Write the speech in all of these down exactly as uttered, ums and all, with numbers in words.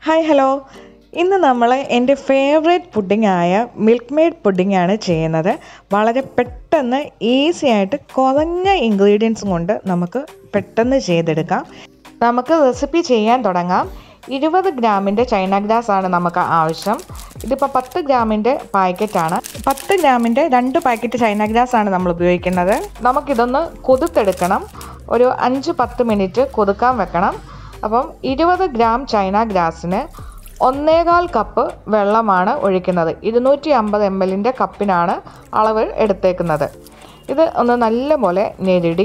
Hi hello ഇന്ന് നമ്മൾ എൻ്റെ ഫേവറേറ്റ് പുഡിങ്ങായ മിൽക്ക് പുഡിംഗ് ആണ് ചെയ്യുന്നത്. വളരെ പെട്ടെന്ന് ഈസി ആയിട്ട് കുറഞ്ഞ ഇൻഗ്രീഡിയൻസും കൊണ്ട് നമുക്ക് പെട്ടെന്ന് ചെയ്തെടുക്കാം. നമുക്ക് റെസിപ്പി ചെയ്യാൻ തുടങ്ങാം. ഇരുപത് ഗ്രാമിൻ്റെ ചൈന ഗ്രാസ് ആണ് നമുക്ക് ആവശ്യം. ഇതിപ്പോൾ പത്ത് ഗ്രാമിൻ്റെ പാക്കറ്റാണ്. പത്ത് ഗ്രാമിൻ്റെ രണ്ട് പാക്കറ്റ് ചൈന ഗ്രാസ് ആണ് നമ്മൾ ഉപയോഗിക്കുന്നത്. നമുക്കിതൊന്ന് കുതിർത്തെടുക്കണം. ഒരു അഞ്ച് പത്ത് മിനിറ്റ് കുതിർക്കാൻ വെക്കണം. അപ്പം ഇരുപത് ഗ്രാം ചൈന ഗ്രാസിന് ഒന്നേകാൽ കപ്പ് വെള്ളമാണ് ഒഴിക്കുന്നത്. ഇരുന്നൂറ്റി അമ്പത് എം എല്ലിൻ്റെ കപ്പിനാണ് അളവ് എടുത്തേക്കുന്നത്. ഇത് ഒന്ന് നല്ലപോലെ ഞെരടി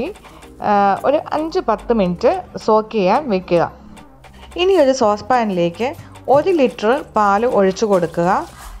ഒരു അഞ്ച് പത്ത് മിനിറ്റ് സോക്ക് ചെയ്യാൻ വെക്കുക. ഇനി ഒരു സോസ് പാനിലേക്ക് ഒരു ലിറ്റർ പാൽ ഒഴിച്ചു കൊടുക്കുക.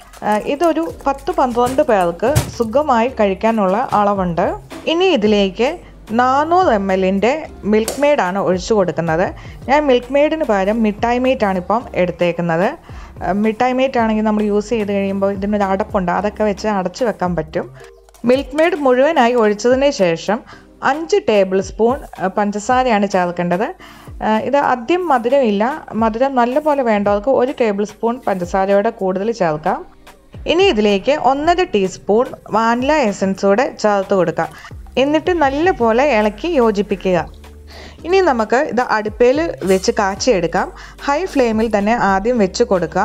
ഇതൊരു പത്ത് പന്ത്രണ്ട് പേർക്ക് സുഖമായി കഴിക്കാനുള്ള അളവുണ്ട്. ഇനി ഇതിലേക്ക് നാനൂറ് എം എല്ലിൻ്റെ മിൽക്ക് മെയ്ഡാണ് ഒഴിച്ചു കൊടുക്കുന്നത്. ഞാൻ മിൽക്ക് മെയ്ഡിന് പകരം മിഠായി മെയ്റ്റാണ് ഇപ്പം എടുത്തേക്കുന്നത്. മിഠായി മെയ്റ്റ് ആണെങ്കിൽ നമ്മൾ യൂസ് ചെയ്ത് കഴിയുമ്പോൾ ഇതിനൊരു അടപ്പുണ്ട്, അതൊക്കെ വെച്ച് അടച്ചു വെക്കാൻ പറ്റും. മിൽക്ക് മെയ്ഡ് മുഴുവനായി ഒഴിച്ചതിന് ശേഷം അഞ്ച് ടേബിൾ സ്പൂൺ പഞ്ചസാരയാണ് ചേർക്കേണ്ടത്. ഇത് ആദ്യം മധുരമില്ല, മധുരം നല്ലപോലെ വേണ്ടവർക്ക് ഒരു ടേബിൾ സ്പൂൺ പഞ്ചസാരയോടെ കൂടുതൽ ചേർക്കാം. ഇനി ഇതിലേക്ക് ഒന്നര ടീസ്പൂൺ വാനില എസൻസ് കൂടെ ചേർത്ത് കൊടുക്കാം. എന്നിട്ട് നല്ലപോലെ ഇളക്കി യോജിപ്പിക്കുക. ഇനി നമുക്ക് ഇത് അടുപ്പയിൽ വെച്ച് കാച്ചിയെടുക്കാം. ഹൈ ഫ്ലെയിമിൽ തന്നെ ആദ്യം വെച്ച് കൊടുക്കുക.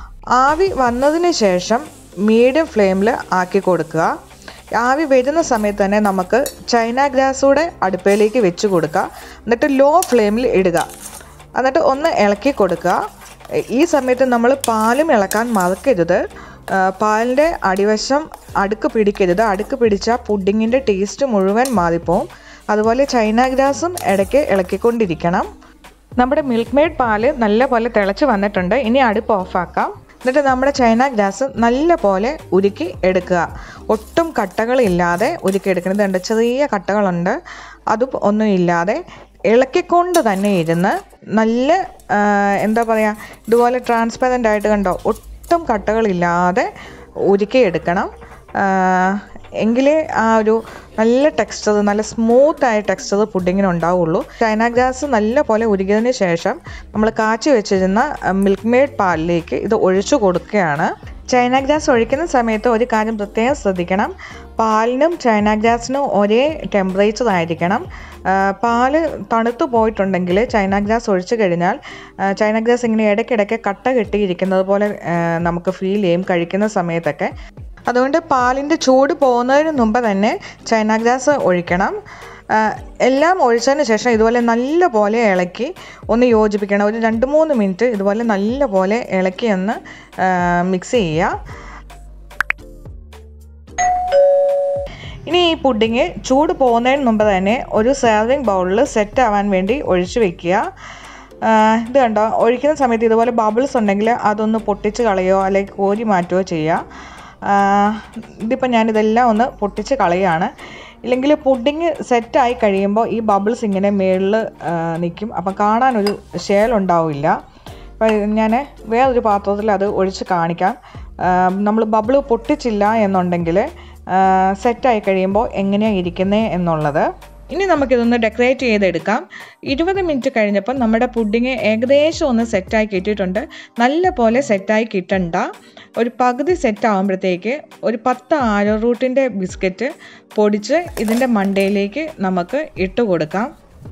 ആവി വന്നതിന് ശേഷം മീഡിയം ഫ്ലെയിമിൽ ആക്കി കൊടുക്കുക. ആവി വരുന്ന സമയത്ത് തന്നെ നമുക്ക് ചൈന ഗ്രാസ് കൂടെ അടുപ്പയിലേക്ക് വെച്ച് കൊടുക്കുക. എന്നിട്ട് ലോ ഫ്ലെയിമിൽ ഇടുക. എന്നിട്ട് ഒന്ന് ഇളക്കി കൊടുക്കുക. ഈ സമയത്ത് നമ്മൾ പാലും ഇളക്കാൻ മറക്കരുത്. പാലിൻ്റെ അടിവശം അടുക്ക് പിടിക്കരുത്. അടുക്ക് പിടിച്ചാൽ പുഡിങ്ങിൻ്റെ ടേസ്റ്റ് മുഴുവൻ മാറിപ്പോവും. അതുപോലെ ചൈന ഗ്രാസും ഇടയ്ക്ക് ഇളക്കിക്കൊണ്ടിരിക്കണം. നമ്മുടെ മിൽക്ക് മെയ്ഡ് പാല് നല്ലപോലെ തിളച്ച് വന്നിട്ടുണ്ട്. ഇനി അടുപ്പ് ഓഫാക്കാം. എന്നിട്ട് നമ്മുടെ ചൈന ഗ്രാസ് നല്ല പോലെ ഉരുക്കി എടുക്കുക. ഒട്ടും കട്ടകളില്ലാതെ ഉരുക്കി എടുക്കുന്നത് ഉണ്ട്. ചെറിയ കട്ടകളുണ്ട്, അതും ഒന്നും ഇല്ലാതെ ഇളക്കിക്കൊണ്ട് തന്നെ ഇരുന്ന് നല്ല എന്താ പറയുക, ഇതുപോലെ ട്രാൻസ്പെറൻ്റ് ആയിട്ട് കണ്ടോ, ഒട്ടും കട്ടകളില്ലാതെ ഉരുക്കിയെടുക്കണം. എങ്കിലേ ആ ഒരു നല്ല ടെക്സ്ചർ, നല്ല സ്മൂത്തായ ടെക്സ്ചർ പുഡിങ്ങിന് ഉണ്ടാവുള്ളൂ. ചൈന ഗ്രാസ് നല്ല പോലെ ഉരുകിയതിന് ശേഷം നമ്മൾ കാച്ചി വെച്ചിരുന്ന മിൽക്ക് മെയ്ഡ് പാലിലേക്ക് ഇത് ഒഴിച്ചു കൊടുക്കുകയാണ്. ചൈന ഗ്രാസ് ഒഴിക്കുന്ന സമയത്ത് ഒരു കാര്യം പ്രത്യേകം ശ്രദ്ധിക്കണം. പാലിനും ചൈന ഗ്രാസിനും ഒരേ ടെമ്പറേച്ചർ ആയിരിക്കണം. പാല് തണുത്തു പോയിട്ടുണ്ടെങ്കിൽ ചൈന ഗ്രാസ് ഒഴിച്ചു കഴിഞ്ഞാൽ ചൈന ഗ്രാസ് ഇങ്ങനെ ഇടയ്ക്കിടയ്ക്ക് കട്ട കെട്ടിയിരിക്കുന്നത് പോലെ നമുക്ക് ഫീൽ ചെയ്യും കഴിക്കുന്ന സമയത്തൊക്കെ. അതുകൊണ്ട് പാലിൻ്റെ ചൂട് പോകുന്നതിന് മുമ്പ് തന്നെ ചൈന ഗ്രാസ് ഒഴിക്കണം. എല്ലാം ഒഴിച്ചതിന് ശേഷം ഇതുപോലെ നല്ല പോലെ ഇളക്കി ഒന്ന് യോജിപ്പിക്കണം. ഒരു രണ്ട് മൂന്ന് മിനിറ്റ് ഇതുപോലെ നല്ല പോലെ ഇളക്കി ഒന്ന് മിക്സ് ചെയ്യുക. ഇനി ഈ പുഡിങ് ചൂട് പോകുന്നതിന് മുമ്പ് തന്നെ ഒരു സെർവിങ് ബൗളിൽ സെറ്റ് ആവാൻ വേണ്ടി ഒഴിച്ചു വെക്കുക. ഇത് കണ്ടോ, ഒഴിക്കുന്ന സമയത്ത് ഇതുപോലെ ബബിൾസ് ഉണ്ടെങ്കിൽ അതൊന്ന് പൊട്ടിച്ച് കളയോ അല്ലെങ്കിൽ കോരി മാറ്റുകയോ ചെയ്യുക. ഇതിപ്പോൾ ഞാനിതെല്ലാം ഒന്ന് പൊട്ടിച്ച് കളയുകയാണ്. ഇല്ലെങ്കിൽ പുഡിങ് സെറ്റായി കഴിയുമ്പോൾ ഈ ബബിൾസ് ഇങ്ങനെ മേളിൽ നിൽക്കും. അപ്പം കാണാനൊരു ഷേലുണ്ടാവില്ല. അപ്പം ഞാൻ വേറൊരു പാത്രത്തിൽ അത് ഒഴിച്ച് കാണിക്കാം. നമ്മൾ ബബിൾ പൊട്ടിച്ചില്ല എന്നുണ്ടെങ്കിൽ സെറ്റായി കഴിയുമ്പോൾ എങ്ങനെയാണ് ഇരിക്കുന്നത് എന്നുള്ളത്. ഇനി നമുക്കിതൊന്ന് ഡെക്കറേറ്റ് ചെയ്തെടുക്കാം. ഇരുപത് മിനിറ്റ് കഴിഞ്ഞപ്പോൾ നമ്മുടെ പുഡിങ് ഏകദേശം ഒന്ന് സെറ്റായി കിട്ടിയിട്ടുണ്ട്. നല്ല പോലെ സെറ്റായി കിട്ടണ്ട. ഒരു പകുതി സെറ്റ് ആകുമ്പോഴത്തേക്ക് ഒരു പത്ത് ആരോ റൂട്ടിൻ്റെ ബിസ്ക്കറ്റ് പൊടിച്ച് ഇതിൻ്റെ മണ്ടയിലേക്ക് നമുക്ക് ഇട്ട് കൊടുക്കാം.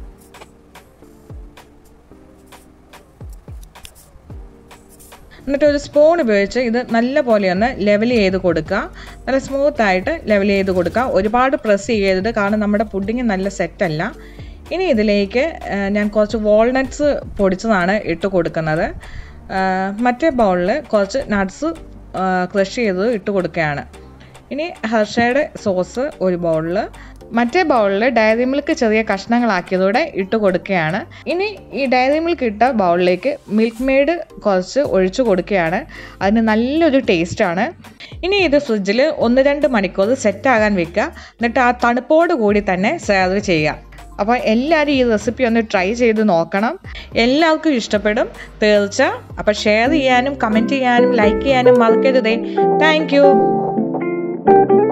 എന്നിട്ട് ഒരു സ്പൂൺ ഉപയോഗിച്ച് ഇത് നല്ല പോലെ ഒന്ന് ലെവൽ ചെയ്ത് കൊടുക്കുക. നല്ല സ്മൂത്തായിട്ട് ലെവൽ ചെയ്ത് കൊടുക്കുക. ഒരുപാട് പ്രസ് ചെയ്യരുത്, കാരണം നമ്മുടെ പുഡിങ് നല്ല സെറ്റല്ല. ഇനി ഇതിലേക്ക് ഞാൻ കുറച്ച് വാൾനട്ട്സ് പൊടിച്ചതാണ് ഇട്ട് കൊടുക്കുന്നത്. മറ്റേ ബൗളിൽ കുറച്ച് നട്ട്സ് ക്രഷ് ചെയ്ത് ഇട്ട് കൊടുക്കുകയാണ്. ഇനി ഹെർഷയുടെ സോസ് ഒരു ബൗളിൽ, മറ്റേ ബൗളിൽ ഡയറി മിൽക്ക് ചെറിയ കഷ്ണങ്ങളാക്കിയതോടെ ഇട്ട് കൊടുക്കുകയാണ്. ഇനി ഈ ഡയറി മിൽക്ക് ഇട്ട ബൗളിലേക്ക് മിൽക്ക് മെയ്ഡ് കുറച്ച് ഒഴിച്ചു കൊടുക്കുകയാണ്. അതിന് നല്ലൊരു ടേസ്റ്റാണ്. ഇനി ഇത് ഫ്രിഡ്ജിൽ ഒന്ന് രണ്ട് മണിക്കൂർ സെറ്റാകാൻ വെക്കുക. എന്നിട്ട് ആ തണുപ്പോട് കൂടി തന്നെ സെർവ് ചെയ്യുക. അപ്പോൾ എല്ലാവരും ഈ റെസിപ്പി ഒന്ന് ട്രൈ ചെയ്ത് നോക്കണം. എല്ലാവർക്കും ഇഷ്ടപ്പെടും തീർച്ച. അപ്പോൾ ഷെയർ ചെയ്യാനും കമൻറ്റ് ചെയ്യാനും ലൈക്ക് ചെയ്യാനും മറക്കരുതേ. Thank U.